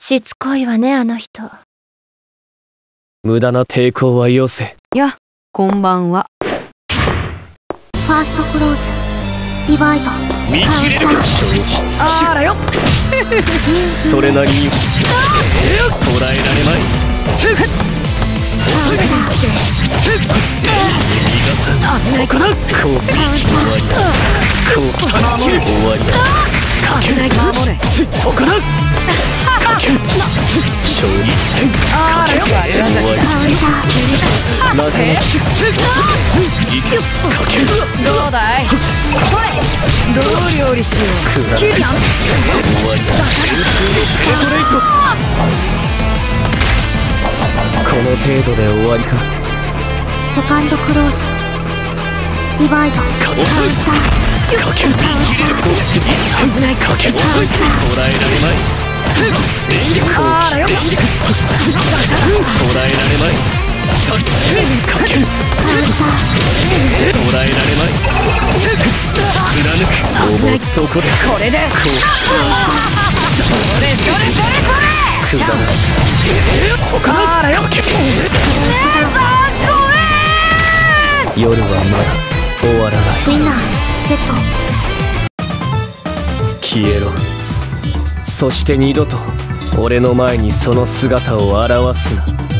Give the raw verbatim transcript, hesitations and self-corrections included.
しつこいわね、あの人。 無駄な抵抗はよせ。 や、こんばんは。 ファーストクローズ、ディバイド、 見切れるか。 あらよ。 それなりに捉えられまい。セーフ。そこだ。こう終わりだ。こう来たら終わりだ。かけないか。そこだ。かける。勝利戦。かける。終わりだ。なぜもかける。 どうだい。どう料理しよう。 終わりだ。ペネトレイト。この程度で終わりか。 セカンドクローズ、ディバイド、カウンター、 かける。危ない。かける。捉えられまい。 あらよ。 捉えられまい。かける。捉えられまい。貫く。思うそこで。 これで。 こう。 それそれそれそれ。 くだらない。そこだ。 あらよ。 夜はまだ終わらない。 ウィナー、セット。 消えろ。そして二度と俺の前にその姿を現すな。